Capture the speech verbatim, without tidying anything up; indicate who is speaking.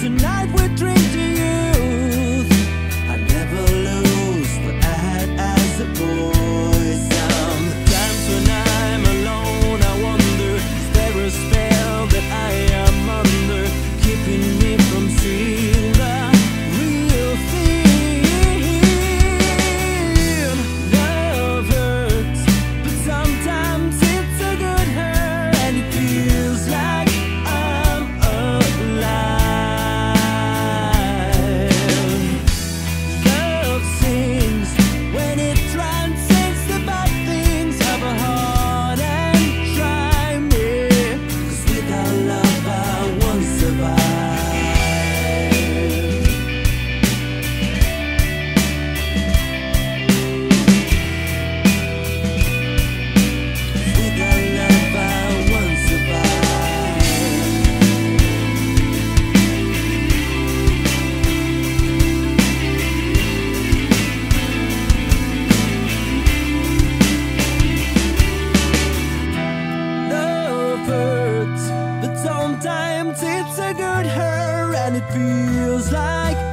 Speaker 1: tonight we drink to youth. I never lose what I had as a boy. Sometimes when I'm alone I wonder, is there a spell that I am under, keeping me from seeing the real thing? Love hurts, but sometimes it's a good hurt, and it feels like I'm alive. Love sings when it transcends the bad things. Have a heart and try me, 'cause without love I won't survive. Without love I won't survive. Love hurts, but sometimes it's a good hurt, and it feels like